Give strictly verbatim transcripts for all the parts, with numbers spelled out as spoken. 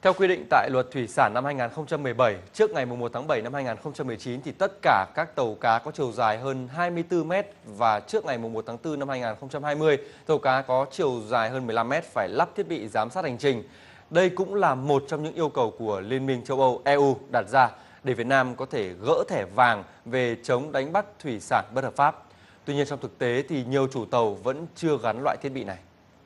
Theo quy định tại Luật Thủy sản năm hai nghìn không trăm mười bảy, trước ngày mùng một tháng bảy năm hai nghìn không trăm mười chín thì tất cả các tàu cá có chiều dài hơn hai mươi tư mét và trước ngày mùng một tháng tư năm hai nghìn không trăm hai mươi, tàu cá có chiều dài hơn mười lăm mét phải lắp thiết bị giám sát hành trình. Đây cũng là một trong những yêu cầu của Liên minh châu Âu E U đặt ra để Việt Nam có thể gỡ thẻ vàng về chống đánh bắt thủy sản bất hợp pháp. Tuy nhiên trong thực tế thì nhiều chủ tàu vẫn chưa gắn loại thiết bị này.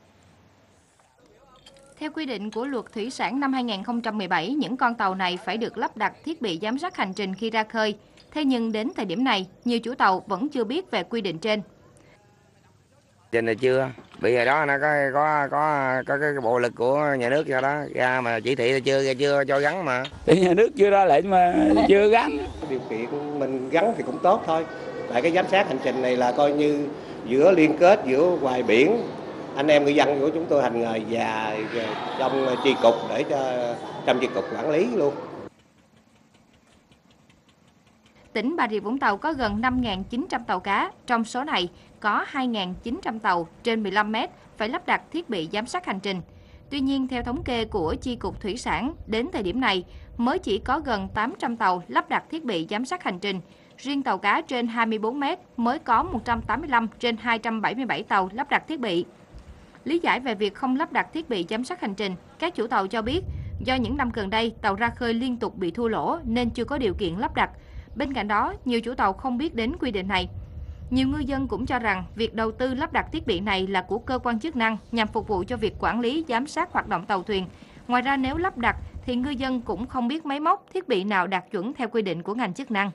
Theo quy định của Luật Thủy sản năm hai nghìn không trăm mười bảy, những con tàu này phải được lắp đặt thiết bị giám sát hành trình khi ra khơi. Thế nhưng đến thời điểm này, nhiều chủ tàu vẫn chưa biết về quy định trên. Trên này chưa, vì hồi đó nó có có có có cái bộ lực của nhà nước cho đó ra mà chỉ thị là chưa chưa cho gắn mà. Thì nhà nước chưa ra lệnh mà chưa gắn. Điều kiện mình gắn thì cũng tốt thôi. Tại cái giám sát hành trình này là coi như giữa liên kết giữa ngoài biển, anh em ngư dân của chúng tôi hành nghề và trong chi cục để cho trong chi cục quản lý luôn. Tỉnh Bà Rịa Vũng Tàu có gần năm nghìn chín trăm tàu cá, trong số này có hai nghìn chín trăm tàu trên mười lăm mét phải lắp đặt thiết bị giám sát hành trình. Tuy nhiên, theo thống kê của Chi cục Thủy sản, đến thời điểm này mới chỉ có gần tám trăm tàu lắp đặt thiết bị giám sát hành trình. Riêng tàu cá trên hai mươi bốn mét mới có một trăm tám mươi lăm trên hai trăm bảy mươi bảy tàu lắp đặt thiết bị. Lý giải về việc không lắp đặt thiết bị giám sát hành trình, các chủ tàu cho biết do những năm gần đây tàu ra khơi liên tục bị thua lỗ nên chưa có điều kiện lắp đặt. Bên cạnh đó, nhiều chủ tàu không biết đến quy định này. Nhiều ngư dân cũng cho rằng việc đầu tư lắp đặt thiết bị này là của cơ quan chức năng nhằm phục vụ cho việc quản lý, giám sát hoạt động tàu thuyền. Ngoài ra nếu lắp đặt thì ngư dân cũng không biết máy móc, thiết bị nào đạt chuẩn theo quy định của ngành chức năng.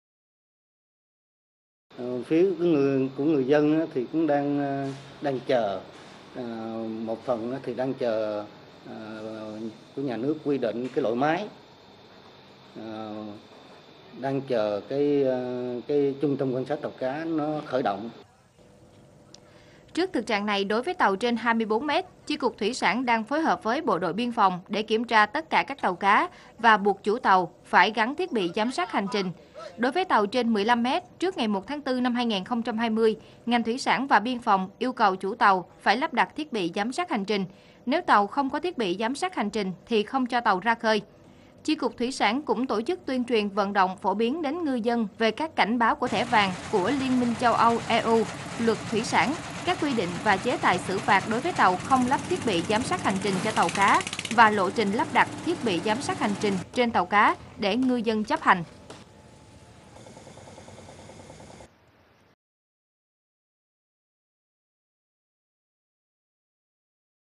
Phía của người, của người dân thì cũng đang đang chờ. Một phần thì đang chờ của nhà nước quy định cái loại máy, đang chờ cái cái trung tâm quan sát tàu cá nó khởi động. Trước thực trạng này, đối với tàu trên hai mươi bốn mét, Chi cục Thủy sản đang phối hợp với Bộ đội Biên phòng để kiểm tra tất cả các tàu cá và buộc chủ tàu phải gắn thiết bị giám sát hành trình. Đối với tàu trên mười lăm mét, trước ngày một tháng tư năm hai nghìn không trăm hai mươi, ngành thủy sản và biên phòng yêu cầu chủ tàu phải lắp đặt thiết bị giám sát hành trình. Nếu tàu không có thiết bị giám sát hành trình thì không cho tàu ra khơi. Chi cục Thủy sản cũng tổ chức tuyên truyền vận động phổ biến đến ngư dân về các cảnh báo của thẻ vàng của Liên minh châu Âu E U, Luật Thủy sản, các quy định và chế tài xử phạt đối với tàu không lắp thiết bị giám sát hành trình cho tàu cá và lộ trình lắp đặt thiết bị giám sát hành trình trên tàu cá để ngư dân chấp hành.